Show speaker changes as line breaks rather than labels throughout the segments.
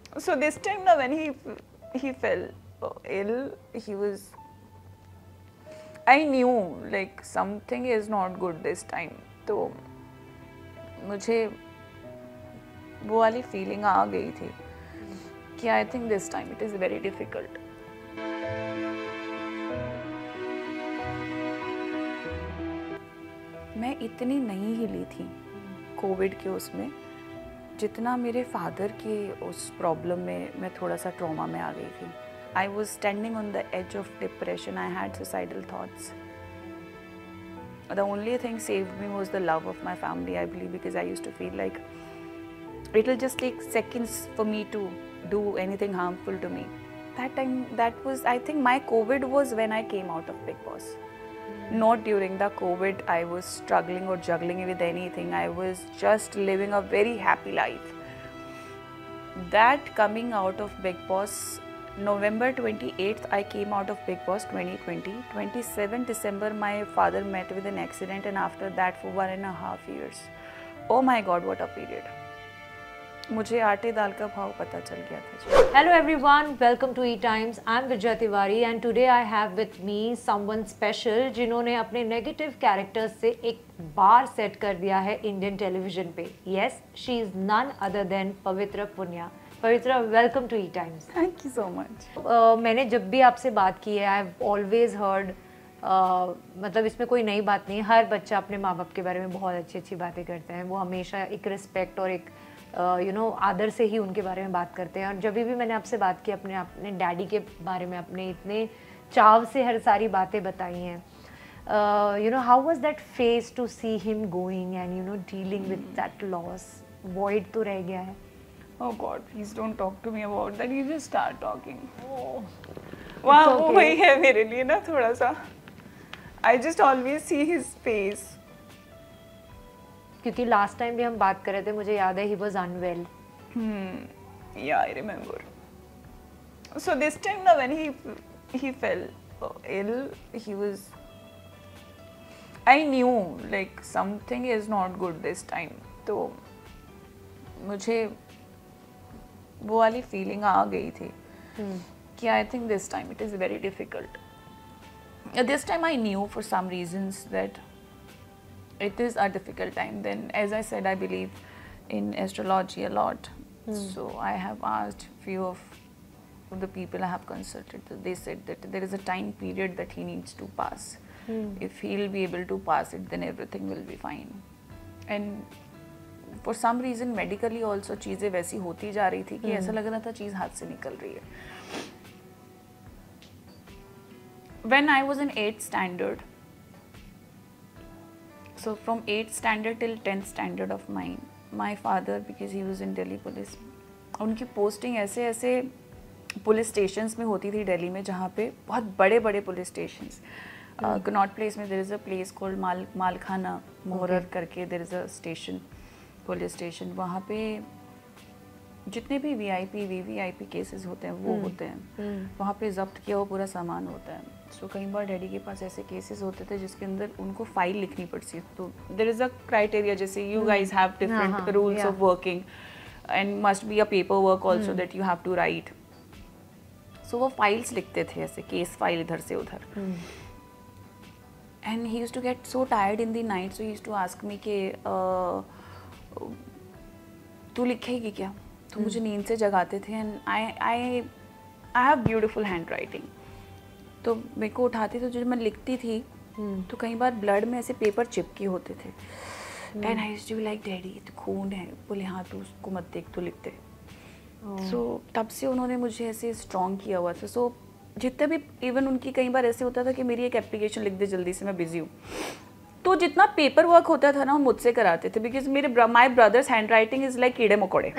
So this time now when he fell ill, he was, I knew like something is not good this time. तो मुझे वो वाली feeling आ गई थी कि I think this time it is very difficult. मैं इतनी नहीं हिली थी कोविड के उसमें जितना मेरे फादर के उस प्रॉब्लम में मैं थोड़ा सा ट्रॉमा में आ गई थी. I was standing on the edge of depression. I had suicidal thoughts. The only thing saved me was the love of my family, I believe, because I used to feel like it will just take seconds for me to do anything harmful to me. That time, that was, I think my COVID was when I came out of Bigg Boss. Not during the COVID, I was struggling or juggling with anything. I was just living a very happy life. That coming out of Bigg Boss, November 28th, I came out of Bigg Boss 2020. 27 December, my father met with an accident, and after that for 1.5 years. Oh my God, what a period. मुझे आटे दाल का भाव पता चल गया था.
Hello everyone, welcome to E-Times. I'm Vijaya Tiwari and today I have with me someone special जिन्होंने अपने negative characters से एक बार सेट कर दिया है इंडियन टेलीविजन पे. Yes, she is none other than Pavitra Punia. Pavitra, welcome to E-Times.
Thank you so much.
मैंने जब भी आपसे बात की है, आई हैव ऑलवेज हर्ड, मतलब इसमें कोई नई बात नहीं. हर बच्चा अपने माँ बाप के बारे में बहुत अच्छी अच्छी बातें करते हैं. वो हमेशा एक रिस्पेक्ट और एक आदर से ही उनके बारे में बात करते हैं. और जब भी मैंने आपसे बात की अपने डैडी के बारे में, अपने इतने चाव से हर सारी बातें बताई हैं. How was that phase to see him going and dealing with that loss? Void तो रह गया है.
Oh God, please don't talk to me about that. You just start talking. वाह, वो वही है मेरे लिए ना थोड़ा सा. I just always see his face.
क्योंकि लास्ट टाइम भी हम बात कर रहे थे, मुझे याद है he was unwell.
Yeah, I remember. So this time now when he fell ill, he was, I knew like something is not good this time. तो मुझे वो वाली फीलिंग आ गई थी कि I think this time it is very difficult. This time I knew for some reasons that it is a difficult time. Then as I said, I believe in astrology a lot. So I have asked few of the people I have consulted. They said that there is a time period that he needs to pass. If he'll be able to pass it, then everything will be fine. And for some reason medically also चीज़ें वैसी होती जा रही थी कि ऐसा लग रहा था चीज़ हाथ से निकल रही है. When I was in 8th standard, so from 8th standard till 10th standard of mine, my father, because he was in Delhi police, उनकी पोस्टिंग ऐसे ऐसे पुलिस स्टेशंस में होती थी दिल्ली में जहाँ पे बहुत बड़े बड़े पुलिस स्टेशंस. कनॉट प्लेस में there is a place called मालखाना मोहरर करके, there is a station, police station. वहाँ पे जितने भी वीआईपी वीवीआईपी केसेस होते हैं वो होते हैं. वहाँ पे जब्त किया हुआ पूरा सामान होता है. सो कई बार डैडी के पास ऐसे केसेस होते थे जिसके अंदर उनको फाइल लिखनी पड़ती है. तो देयर इज़ अ क्राइटेरिया, जैसे you guys have different rules of working and must be a paper work also that you have to write. So वो फाइल्स लिखते थे ऐसे, केस फाइल इधर से उधर. And he used to get so tired in the night, so he used to ask me के तू लिखेगी क्या? तो मुझे नींद से जगाते थे. And I have beautiful handwriting. तो मेरे को उठाते थे, जो मैं लिखती थी तो कई बार ब्लड में ऐसे पेपर चिपके होते थे. And I used to be like daddy तो खून है. बोले हाँ तो उसको मत देख, तो लिखते. सो तब से उन्होंने मुझे ऐसे स्ट्रॉन्ग किया हुआ था. सो जितने भी, इवन उनकी कई बार ऐसे होता था कि मेरी एक एप्लीकेशन लिख दे जल्दी से, मैं बिजी हूँ, तो जितना पेपर वर्क होता था ना वो मुझसे कराते थे. Because my brother's handwriting is like कीड़े मकोड़े.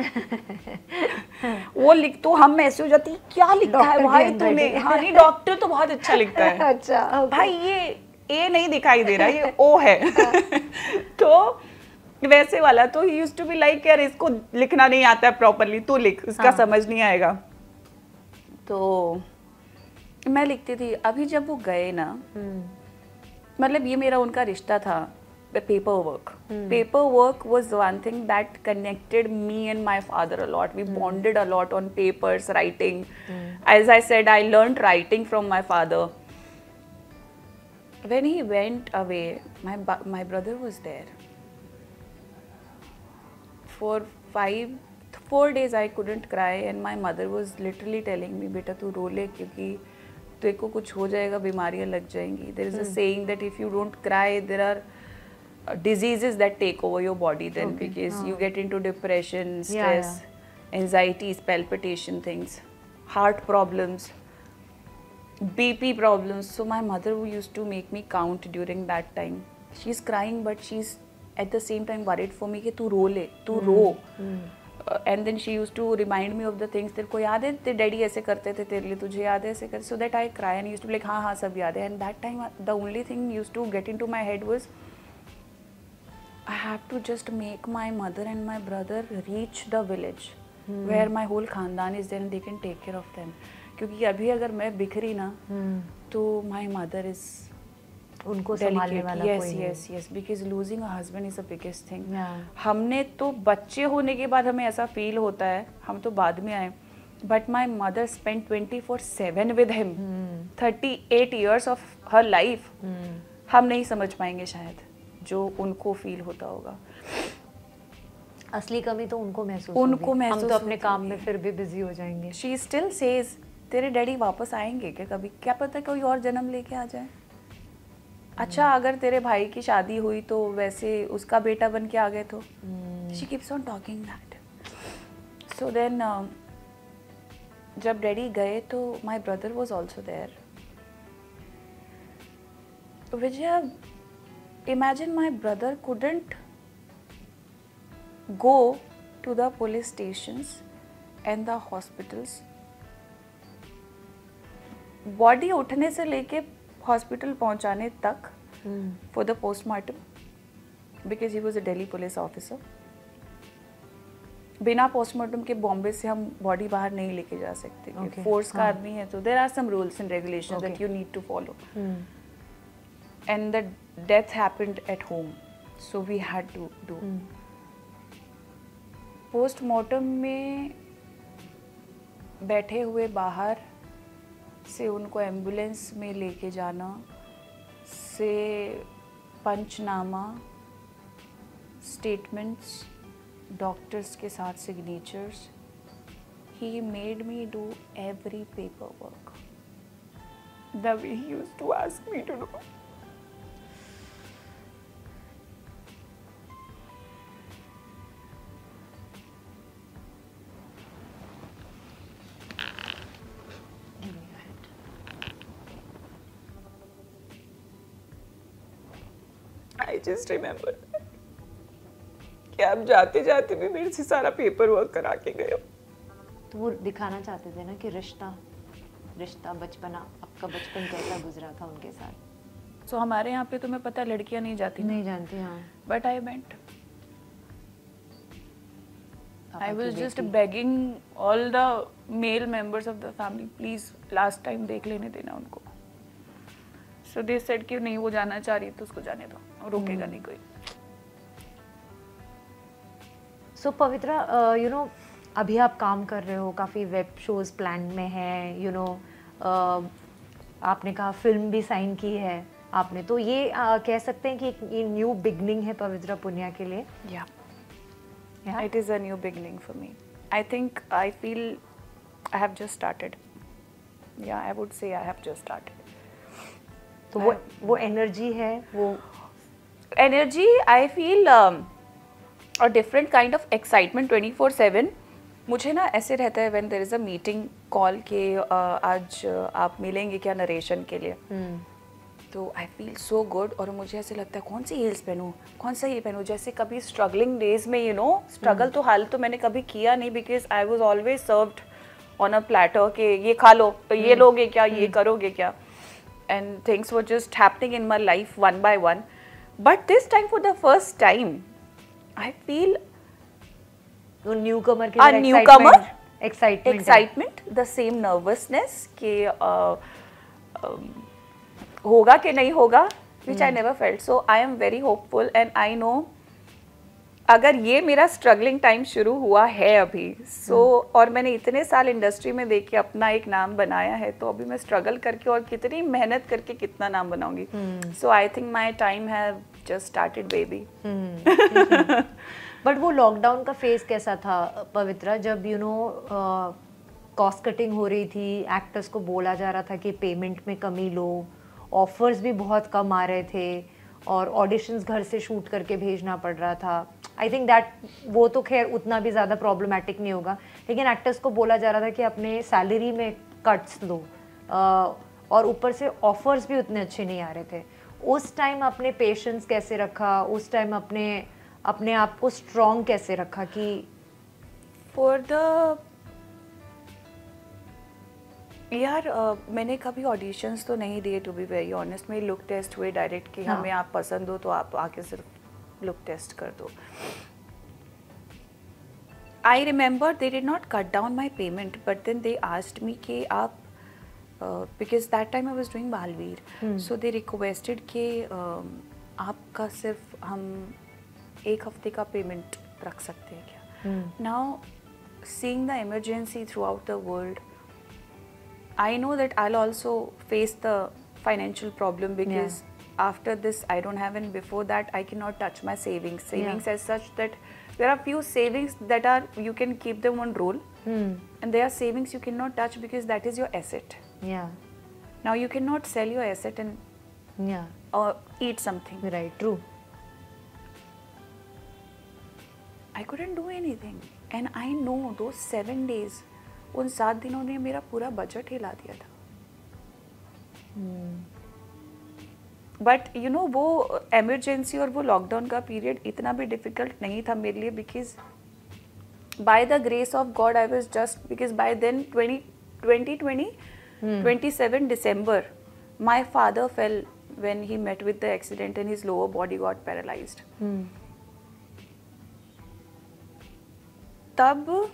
वो लिख तो हम ऐसे हो जाती, क्या लिखा है भाई तूने? हाँ नहीं, डॉक्टर तो बहुत अच्छा लिखता है. अच्छा भाई, ये ए नहीं दिखाई दे रहा, ये ओ है. तो वैसे वाला. तो he used to be like यार इसको लिखना नहीं आता है प्रॉपरली, तू लिख, इसका समझ नहीं आएगा. तो मैं लिखती थी. अभी जब वो गए ना, मतलब ये मेरा उनका रिश्ता था the paperwork. Paperwork was one thing that connected me and my father a lot. We bonded a lot on papers, writing. As I said, I learned writing from my father. When he went away, my brother was there. For 4 days I couldn't cry, and my mother was literally telling me, बेटा तू रो ले क्योंकि तेरे को कुछ हो जाएगा, बीमारियां लग जाएंगी. There is a saying that if you don't cry, there are diseases that take over your body then, because you get into depression, stress, anxieties, palpitation things, heart problems, BP problems. So my mother used to make me count during that time. She's crying, but she's at the same time worried for me कि तू रो ले, तू रो. And then she used to remind me of the things. तेरे को याद है तेरे daddy ऐसे करते थे तेरे लिए, तुझे याद है ऐसे करते. So that I cry and used to be like हाँ सब याद है. And that time the only thing used to get into my head was I have to just make my mother and my brother reach the village where my whole खानदान is there and they can take care of them. क्योंकि अभी अगर मैं बिखरी ना तो my mother is
उनको संभालने वाला कोई नहीं.
yes, because losing a husband is the biggest thing. हमने तो बच्चे होने के बाद हमें ऐसा फील होता है, हम तो बाद में आए, but my mother spent 24/7 with him. 38 years of her life. हम नहीं समझ पाएंगे शायद जो उनको फील होता होगा.
असली कमी तो उनको महसूस होगी. हम तो अपने काम में फिर भी बिजी हो जाएंगे.
She still says तेरे डैडी वापस आएंगे क्या कभी, क्या पता कोई और जन्म लेके आ जाए. अच्छा अगर तेरे भाई की शादी हुई तो वैसे उसका बेटा बन के आ गए तो. She keeps on talking that. So then जब डैडी गए तो my brother was also there. Vijaya, imagine my brother couldn't go to the police stations and the hospitals. Body उठने से लेके हॉस्पिटल पहुंचाने तक for the postmortem, because he was a Delhi police officer. बिना postmortem के बॉम्बे से हम बॉडी बाहर नहीं लेके जा सकते. फोर्स का आदमी है तो there are some rules and regulations that you need to follow. And the death happened at home, so we had to do. Postmortem में बैठे हुए बाहर से उनको एम्बुलेंस में लेके जाना, से पंचनामा, स्टेटमेंट्स, डॉक्टर्स के साथ signatures. He made me do every paper work the way he used to ask me to do. I just remember कि आप जाते जाते भी मेरे से सारा पेपर वर्क करा के गए.
तो वो दिखाना चाहते थे ना कि रिश्ता बचपना, आपका बचपन कैसा गुजरा था उनके साथ.
So हमारे यहाँ पे तुम्हें पता लड़कियाँ नहीं जाती.
नहीं जानती. हाँ.
But I went. I was just begging all the male members of the family, please last time देख लेने देना उनको. So they said कि नहीं वो जाना चाह रही है तो उसको जाने दो, रोकेगा नहीं कोई.
So पवित्रा, you know, अभी आप काम कर रहे हो, काफ़ी वेब शोज प्लान में है, you know, आपने कहा फिल्म भी साइन की है आपने, तो ये कह सकते हैं कि ये न्यू बिगनिंग है पवित्रा पुनिया के लिए.
Yeah, it is a new beginning for me. I think I feel I have just started. Yeah, I would say I have just started.
तो वो एनर्जी है, वो
energy I feel a different kind of excitement 24/7. मुझे ना ऐसे रहता है when there is a meeting call के आज आप मिलेंगे क्या नरेशन के लिए. तो आई फील सो गुड और मुझे ऐसे लगता है कौन सी हील्स पहनूँ, कौन सा ये पहनूँ. जैसे कभी स्ट्रगलिंग डेज में यू नो स्ट्रगल तो हाल तो मैंने कभी किया नहीं, because I was always served on a platter के ये खा लो तो ये लोगे क्या, ये करोगे क्या. And things were just happening in my life one by one. But this time, for the first time, I feel
a newcomer,
excitement, the same nervousness कि होगा कि नहीं होगा, which I never felt. So I am very hopeful and I know अगर ये मेरा struggling time शुरू हुआ है अभी और मैंने इतने साल इंडस्ट्री में देख के अपना एक नाम बनाया है, तो अभी मैं स्ट्रगल करके और कितनी मेहनत करके कितना नाम बनाऊंगी. So I think my time have just started baby.
But वो लॉकडाउन का फेज कैसा था पवित्रा, जब कॉस्ट कटिंग हो रही थी, एक्टर्स को बोला जा रहा था कि पेमेंट में कमी लो, ऑफर्स भी बहुत कम आ रहे थे और ऑडिशंस घर से शूट करके भेजना पड़ रहा था. आई थिंक दैट वो तो खैर उतना भी ज़्यादा प्रॉब्लमैटिक नहीं होगा, लेकिन एक्टर्स को बोला जा रहा था कि अपने सैलरी में कट्स लो और ऊपर से ऑफर्स भी उतने अच्छे नहीं आ रहे थे. उस टाइम अपने पेशेंस कैसे रखा, उस टाइम अपने आप को स्ट्रॉन्ग कैसे रखा कि
फॉर द यार मैंने कभी ऑडिशंस तो नहीं दिए टू बी वेरी ऑनेस्ट. मेरे लुक टेस्ट हुए डायरेक्ट कि हमें आप पसंद हो तो आप आके सिर्फ लुक टेस्ट कर दो. I remember they did not cut down my payment but then they asked me कि आप because that time I was doing Balveer, so they requested कि आपका सिर्फ हम एक हफ्ते का पेमेंट रख सकते हैं क्या. Now seeing the emergency throughout the world, I know that I'll also face the financial problem because after this I don't have, and before that I cannot touch my savings as such that there are few savings that are you can keep them on roll and there are savings you cannot touch because that is your asset. Now you cannot sell your asset and or eat something.
Right, true.
I couldn't do anything and I know those 7 days, उन 7 दिनों ने मेरा पूरा budget हिला दिया था. But you know वो emergency और वो लॉकडाउन का पीरियड इतना भी डिफिकल्ट नहीं था मेरे लिए because by the grace of God I was just because by then 27 December my father fell when he met with the accident and his lower body got paralyzed. तब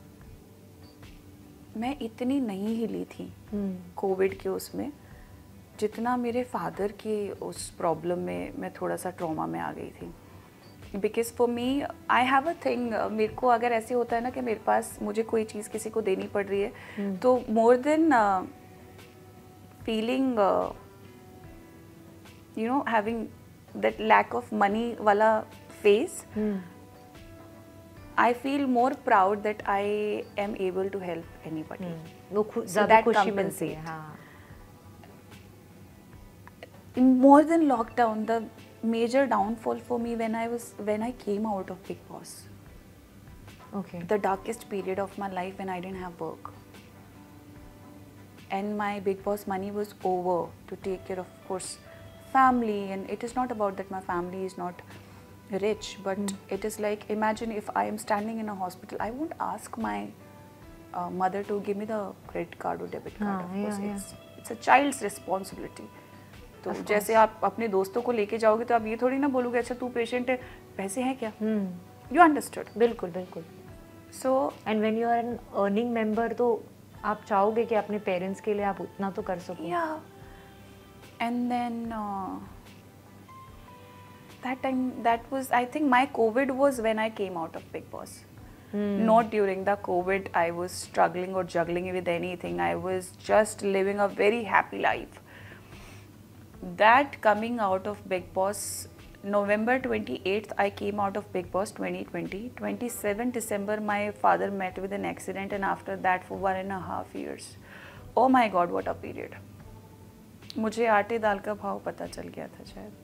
मैं इतनी नहीं हिली थी कोविड के उसमें जितना मेरे फादर के उस प्रॉब्लम में मैं थोड़ा सा ट्रॉमा में आ गई थी. Because for me I have a thing, मेरे को अगर ऐसे होता है ना कि मेरे पास मुझे कोई चीज़ किसी को देनी पड़ रही है तो more than feeling you know having that lack of money वाला phase, I feel more proud that I am able to help anybody.
वो ज़्यादा खुशी मिलती है. हाँ.
More than lockdown, the major downfall for me when I came out of Big Boss.
Okay.
The darkest period of my life when I didn't have work, and my Big Boss money was over to take care of course family, and it is not about that my family is not rich, but it is like, imagine if I am standing in a hospital, I won't ask my mother to give me the credit card or debit card. Of course, it's a child's responsibility. तो जैसे आप अपने दोस्तों को लेके जाओगे तो आप ये थोड़ी ना बोलोगे अच्छा तू पेशेंट है, पैसे हैं क्या. You understood?
बिल्कुल बिल्कुल.
So
and when you are an earning member तो आप चाहोगे कि अपने पेरेंट्स के लिए आप उतना तो कर सको.
Yeah. And then that time, that was, I think my COVID was when I came out of Big Boss. Not during the COVID I was struggling or juggling with anything. I was just living a very happy life. That coming out of Big Boss, November 28th I came out of Big Boss 2020. 27 December my father met with an accident, and after that for 1.5 years. Oh my God, what a period. मुझे आटे दाल का भाव पता चल गया था शायद.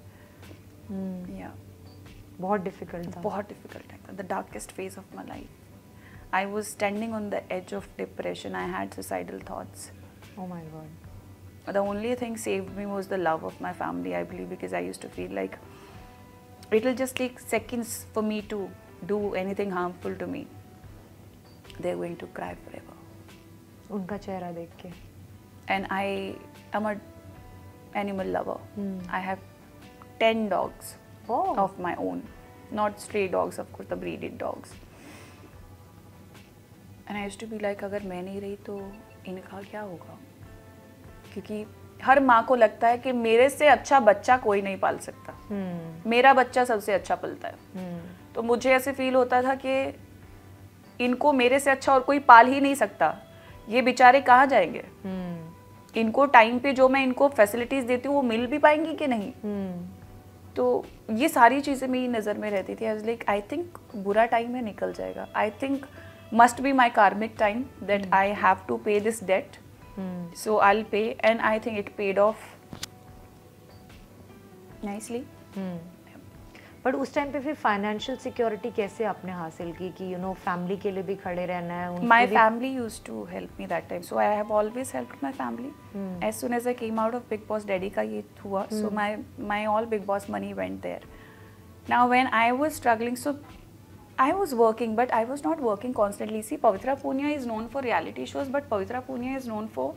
बहुत डिफिकल्ट था.
बहुत डिफिकल्ट था. The darkest phase of my life. I was standing on the edge of depression. I had suicidal thoughts.
Oh my God.
The only thing saved me was the love of my family, I believe, because I used to feel like it will just take seconds for me to do anything harmful to me. They're going to cry forever.
उनका चेहरा देख के.
And I am a animal lover. I have 10 dogs of my own, not stray dogs, of course, the breeded dogs. And I used to be like, अगर मैं नहीं रही तो इनका क्या होगा, क्योंकि हर माँ को लगता है कि मेरे से अच्छा बच्चा कोई नहीं पाल सकता, मेरा बच्चा सबसे अच्छा पलता है। तो मुझे ऐसे फील होता था कि इनको मेरे से अच्छा और कोई पाल ही नहीं सकता, ये बेचारे कहाँ जाएंगे, इनको टाइम पे जो मैं इनको फैसिलिटीज देती हूँ वो मिल भी पाएंगी कि नहीं। तो ये सारी चीज़ें मेरी नज़र में रहती थी। I was like I think बुरा टाइम है, निकल जाएगा, I think must be my karmic time that I have to pay this debt. So I'll pay, and I think it paid off nicely.
But उस time पे फिर financial security कैसे आपने हासिल की कि यू नो फैमिली के लिए भी खड़े रहना है?
My family used to help me that time, so I have always helped my family. As soon as I came out of Big Boss, Daddy का ये हुआ, so my all Big Boss money went there. Now when I was struggling, so I was working, but I was not working constantly. See, Pavitra Punia is known for reality shows, but Pavitra Punia is known for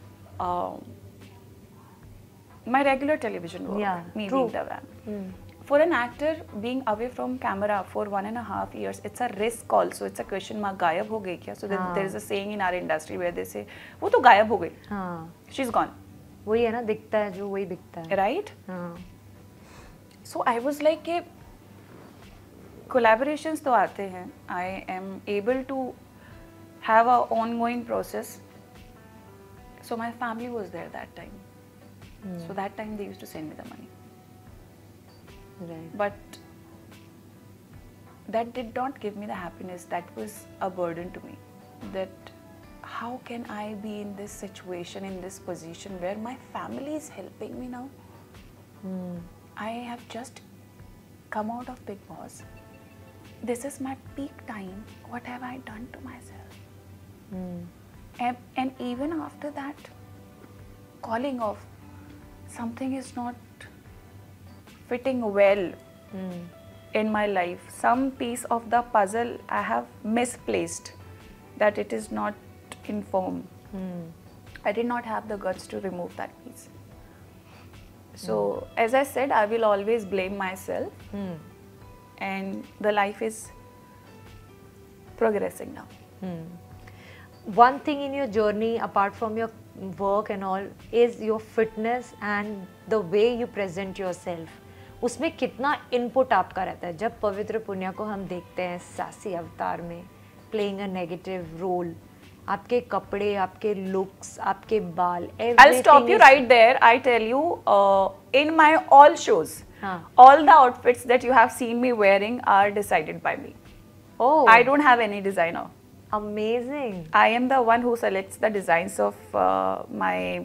my regular television work.
Yeah,
me
true.
being the van. For an actor being away from camera for 1.5 years, it's a risk also. It's a question mark. गायब हो गई क्या? So there is a saying in our industry where they say, वो तो गायब हो गई. She's gone.
वही है ना, दिखता है जो वही बिकता है.
Right? So I was like कि collaborations तो आते हैं. I am able to have a ongoing process. So my family was there that time. So that time they used to send me the money.
Right.
But that did not give me the happiness. That was a burden to me. That how can I be in this situation, in this position where my family is helping me now? I have just come out of Big Boss. This is my peak time. What have I done to myself? And even after that, calling off, something is not fitting well in my life. Some piece of the puzzle I have misplaced, that it is not in form. I did not have the guts to remove that piece. So as I said, I will always blame myself. And the life is progressing now.
One thing in your journey, apart from your work and all, is your fitness and the way you present yourself. उसमें कितना input आपका रहता है? जब पवित्र पुनिया को हम देखते हैं सासी अवतार में प्लेइंग अ नेगेटिव रोल, आपके कपड़े, आपके लुक्स, आपके बाल,
I'll stop you right there. I tell you, in my all shows, all the outfits that you have seen me wearing are decided by me.
Oh,
I don't have any designer.
Amazing.
I am the one who selects the designs of my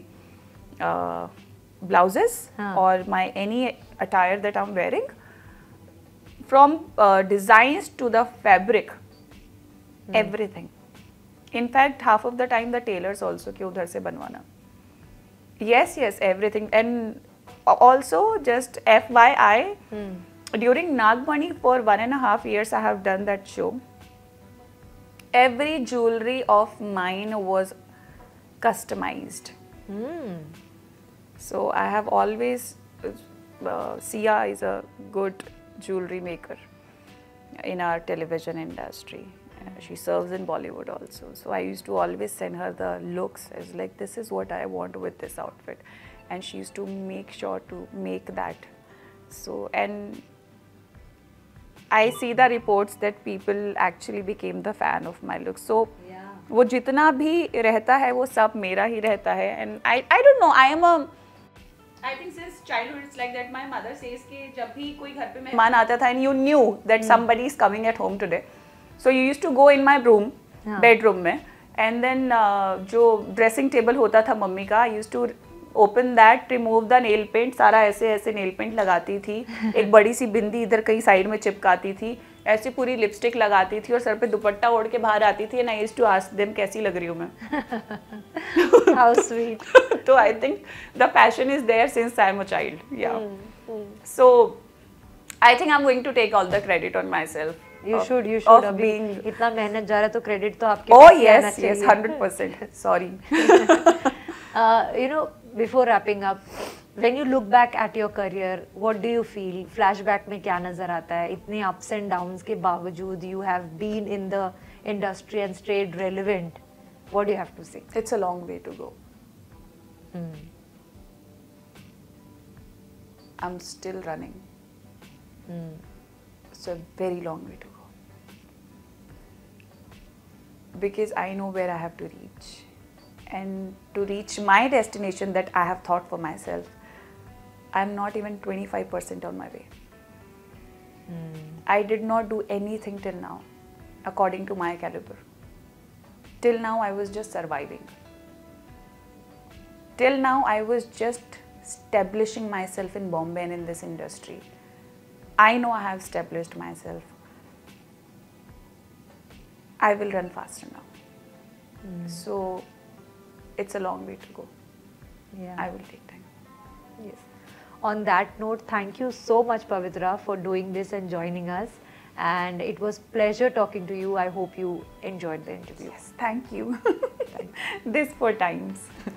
blouses or my any attire that I'm wearing. From designs to the fabric, everything. In fact, half of the time the tailors also कि उधर से बनवाना. Yes, everything. And also, just FYI, during Nagmani for 1.5 years I have done that show. Every jewelry of mine was customized. So I have always, Sia is a good jewelry maker in our television industry. She serves in Bollywood also. So I used to always send her the looks as like, this is what I want with this outfit. And she used to make sure to make that. So, and I see the reports that people actually became the fan of my look. So, वो जितना भी रहता है वो सब मेरा ही रहता है. And I don't know, I think since childhood it's like that. My mother says कि जब भी कोई घर पे मेहमान आता था and you knew that somebody is coming at home today. So you used to go in my room, bedroom में, and then जो dressing table होता था मम्मी का, I used to open that, remove the nail paint, सारा ऐसे ऐसे nail paint लगाती थी, एक बड़ी सी बिंदी इधर कहीं साइड में चिपकाती थी, ऐसे पूरी लिपस्टिक लगाती थी और सर पे दुपट्टा ओढ़ के बाहर आती थी. And I used to ask them कैसी लग रही हूँ मैं.
How sweet.
तो I think the passion is there since I am a child. Yeah. So I think I'm going to take all the credit on myself.
You should.
Of being
इतना मेहनत जा रहा है तो credit तो आपके
Oh yes, 100%. Sorry.
You know, before wrapping up, when you look back at your career, what do you feel? Flashback में क्या नजर आता है? इतने ups and downs के बावजूद you have been in the industry and stayed relevant. What do you have to say?
It's a long way to go. I'm still running. It's a very long way to go. Because I know where I have to reach. And to reach my destination that I have thought for myself, I'm not even 25% on my way. I did not do anything till now, according to my caliber. Till now, I was just surviving. Till now, I was just establishing myself in Bombay and in this industry. I know I have established myself. I will run faster now. So, it's a long way to go.
Yeah.
I will take time.
Yes. On that note, thank you so much, Pavitra, for doing this and joining us. And it was pleasure talking to you. I hope you enjoyed the interview.
Yes, thank you. This 4 times.